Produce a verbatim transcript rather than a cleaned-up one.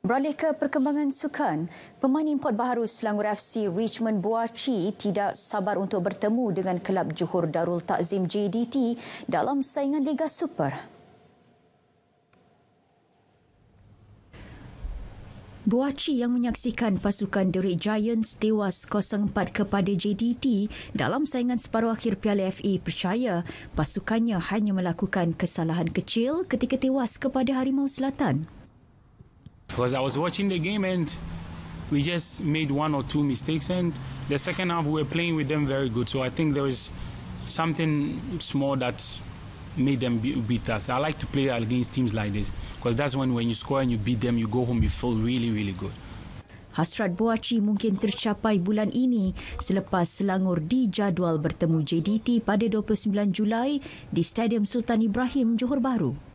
Beralih ke perkembangan sukan, pemain import baharu Selangor F C Richmond Boakye tidak sabar untuk bertemu dengan kelab Johor Darul Takzim J D T dalam saingan Liga Super. Boakye yang menyaksikan pasukan The Red Giants tewas kosong empat kepada J D T dalam saingan separuh akhir Piala F A percaya pasukannya hanya melakukan kesalahan kecil ketika tewas kepada Harimau Selatan. Because I was watching the game and we just made one or two mistakes, and the second half we were playing with them very good. So I think there was something small that made them beat us. I like to play against teams like this because that's when when you score and you beat them, you go home, you feel really, really good. Hasrat Boakye mungkin tercapai bulan ini selepas Selangor dijadual bertemu J D T pada dua puluh sembilan Julai di Stadium Sultan Ibrahim, Johor Bahru.